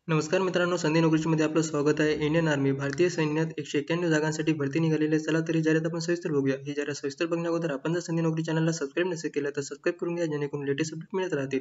नमस्कार मित्रांनो, संधी नोकरीमध्ये आपलं स्वागत आहे. इंडियन आर्मी भारतीय सैन्यात 191 जागांसाठी भरती निघालेली आहे. चला तरी जाहिरात आपण सविस्तर बघूया. ही जाहिरात सविस्तर बघण्या अगोदर आपण जर संधी नोकरी चॅनलला सबस्क्राईब नसेल केलं तर सबस्क्राईब करून घ्या, जेणेकरून लेटेस्ट अपडेट मिळत राहतील.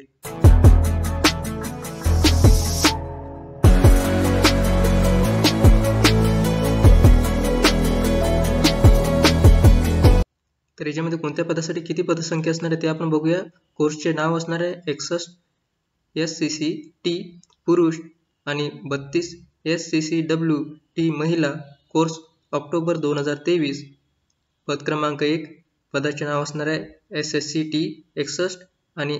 तर याच्यामध्ये कोणत्या पदासाठी किती पदसंख्या असणार आहे ते आपण बघूया. कोर्सचे नाव असणार आहे 61 SCC T पुरुष आणि 32 SCCW T महिला. Course October 2023. पद क्रमांक 1 पदाचे नाव असणार आहे SSC T 61 आणि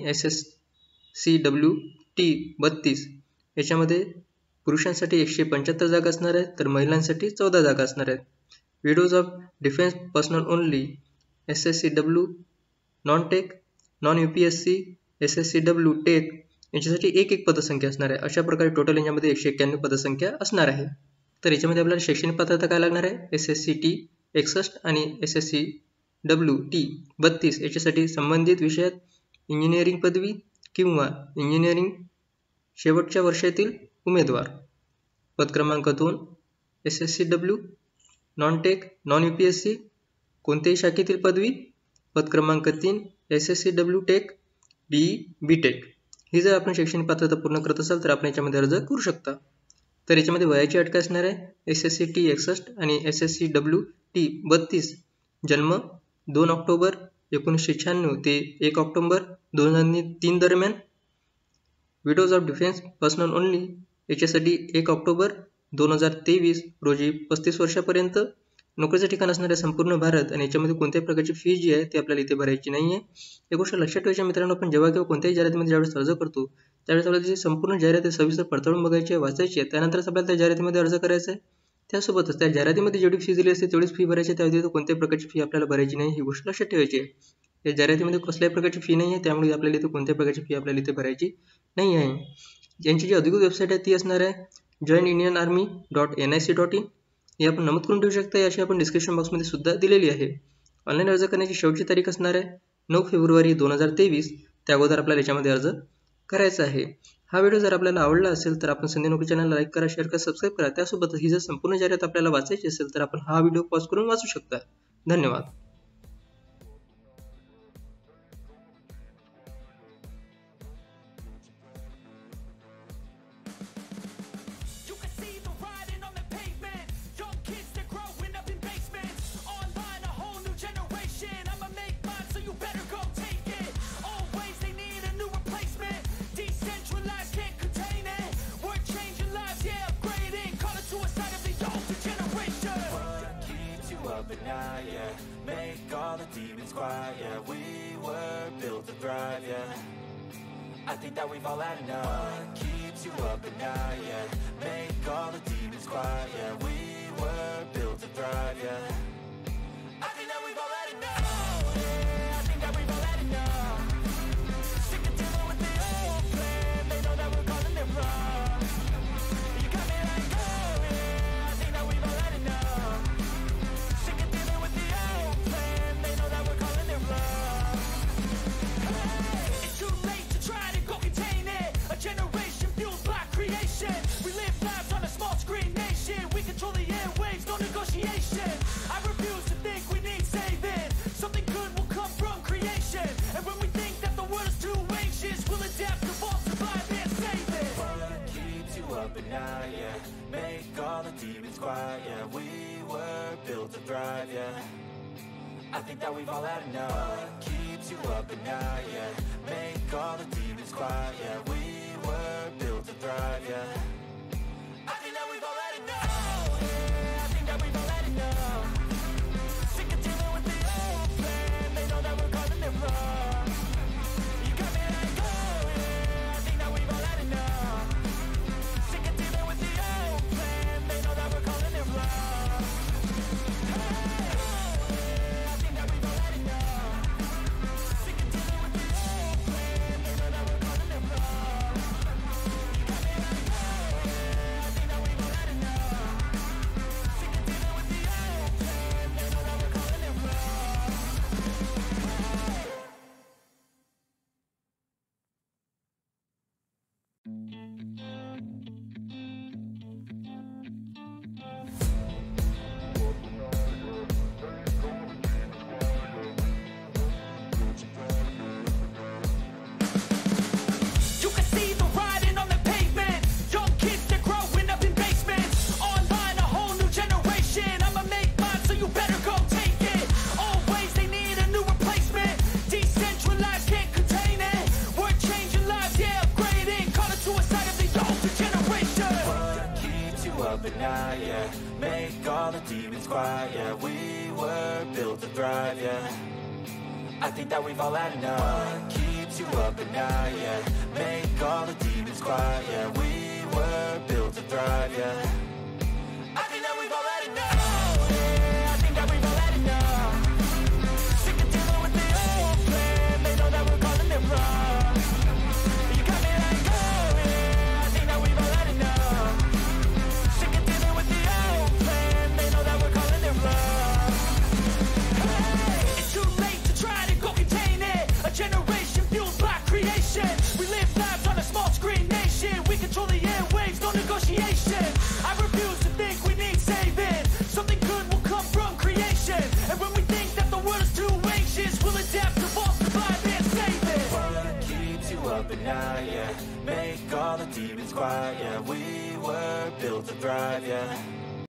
SSCW T 32. याच्यामध्ये पुरुषांसाठी 175 जागा असणार आहेत तर महिलांसाठी 14 जागा असणार आहेत. Widows of defence personnel only SSCW non tech, non UPSC, SSCW tech यांच्यासाठी एक पदसंख्या असणार आहे. अशा प्रकारे टोटल याच्यामध्ये 191 पदसंख्या असणार आहे. तर याच्यामध्ये आपल्याला शैक्षणिक पात्रता काय लागणार आहे? SSC T 61 आणि SSCW T 32 याच्यासाठी संबंधित विषयात इंजिनिअरिंग पदवी किंवा इंजिनिअरिंग शेवटच्या वर्षातील उमेदवार. पद क्रमांक 2 SSCW non tech, non UPSC कोणत्याही शाखेतील पदवी. पद क्रमांक 3 SSCW टेक BE BTech. ही जर आपण शैक्षणिक पात्रता पूर्ण करत असाल तर आपण याच्यामध्ये अर्ज करू शकता. तर याच्यामध्ये वयाची अट काय असणार आहे? SSC T 61 आणि SSCW T 32 जन्म 2 ऑक्टोबर 1996 ते 1 ऑक्टोबर 2003 दरम्यान. Widows of defence personnel only याच्यासाठी 1 ऑक्टोबर 2023 रोजी 35 वर्षापर्यंत. नोकरीचं ठिकाण असणार आहे संपूर्ण भारत आणि याच्यामध्ये कोणत्याही प्रकारची फी जी आहे ती आपल्याला इथे भरायची नाही आहे. एक गोष्ट लक्षात ठेवायची मित्रांनो, आपण जेव्हा केव्हा कोणत्याही जाहिरातीमध्ये ज्यावेळेस अर्ज करतो त्यावेळेस आपल्याला जी संपूर्ण जाहिरात आहे सविस्तर पडताळून बघायची आहे, वाचायची आहे, त्यानंतरच आपल्याला त्या जाहिरातीमध्ये अर्ज करायचा आहे. त्यासोबतच त्या जाहिरातीमध्ये जेवढी फी दिली असते तेवढीच फी भरायची आहे, त्या व्यतिरिक्त कोणत्याही प्रकारची फी आपल्याला भरायची नाही. ही गोष्ट लक्षात ठेवायची आहे. या जाहिरातीमध्ये कसल्याही प्रकारची फी नाही आहे, त्यामुळे आपल्याला इथे कोणत्याही प्रकारची फी आपल्याला इथे भरायची नाही आहे. यांची जी अधिकृत वेबसाईट आहे ती असणार आहे joinindianarmy.nic.in. हे आपण नमूद करून ठेवू शकता. याची आपण डिस्क्रिप्शन बॉक्समध्ये सुद्धा दिलेली आहे. ऑनलाईन अर्ज करण्याची शेवटची तारीख असणार आहे 9 फेब्रुवारी 2023. त्या अगोदर आपल्याला याच्यामध्ये अर्ज करायचा आहे. हा व्हिडिओ जर आपल्याला आवडला असेल तर आपण संधी नोकरी चॅनलला लाईक करा, शेअर करा, सबस्क्राईब करा. त्यासोबत ही जर संपूर्ण जाहिरात आपल्याला वाचायची असेल तर आपण हा व्हिडिओ पॉज करून वाचू शकता. धन्यवाद. Make all the demons quiet, yeah. We were built to thrive, yeah. I think that we've all had enough. What keeps you up at night, yeah. Make all the demons quiet, yeah. We were built to thrive, yeah. I think that we've all had enough. Yeah, I think that we've all had enough. Sick of dealing with the old plan. They know that we're calling it wrong. You got me like, oh yeah, I think that we've all had enough. Sick of dealing with the old plan. They know that we're calling it wrong. Hey, it's too late to try to go contain it. A generation fueled by creation. We live lives on a small screen nation. We control the airwaves, no negotiation. I refuse to think we need saving. Something good will come from creation. And when we think that the world is too anxious, we'll adapt, evolve, survive, and save it. What keeps you up at night, yeah. Make all the demons quiet, yeah. We were built to thrive, yeah. I think that we've all had enough. What keeps you up at night, yeah. Make all the demons quiet, yeah. We were built to thrive, yeah. I think that we've all had enough. Yeah, I think that we've all had enough. Sick of dealing with the old plan. They know that we're calling it wrong. You got me like, oh yeah, I think that we've all had enough. Sick of dealing with the old plan. They know that we're calling it wrong. Hey, oh yeah, I think that we've all had enough. Sick of dealing with the old plan. They know that we're calling it wrong. night, yeah. Make all the demons quiet, yeah. We were built to thrive, yeah. I think that we've all had enough. What keeps you up at night, yeah. Make all the demons quiet, yeah. We were built to thrive, yeah. I think that we've all had enough. Oh, yeah, I think that we've all had enough. Sick of dealing with the old plan. They know that we're calling it wrong. You got me like, oh yeah, I think that we've all had enough. Sick of dealing with the old plan. They know that we're calling it wrong. Hey, it's too late to try to go contain it. A generation fueled by creation. We live lives on a small screen nation. We control the airwaves, no negotiation. I refuse to think we need saving. Something good will come from creation. And when we think that the world is too anxious, we'll adapt, evolve, survive, and save it. What keeps you up at night, yeah. Make all the demons quiet, yeah. We were built to thrive, yeah.